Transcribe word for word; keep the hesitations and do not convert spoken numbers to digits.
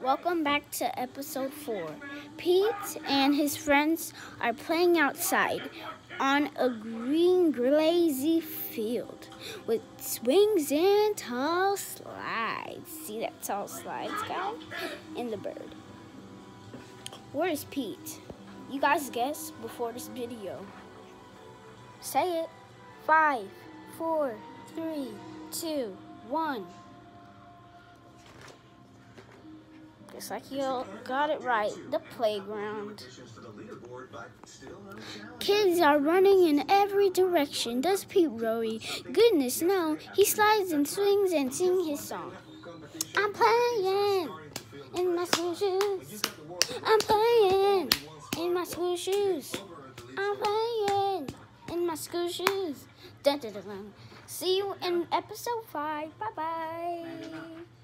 Welcome back to episode four. Pete and his friends are playing outside on a green glazy field with swings and tall slides. See that tall slides, guys? And the bird. Where is Pete? You guys guess before this video. Say it. Five, four, three, two, one. Looks like you got it right. The playground. Kids are running in every direction. Does Pete worry? Goodness no. He slides and swings and sings his song. I'm playing in my school shoes. I'm playing in my school shoes. I'm playing in my school shoes. Dun, dun, dun, dun. See you in episode five. Bye bye.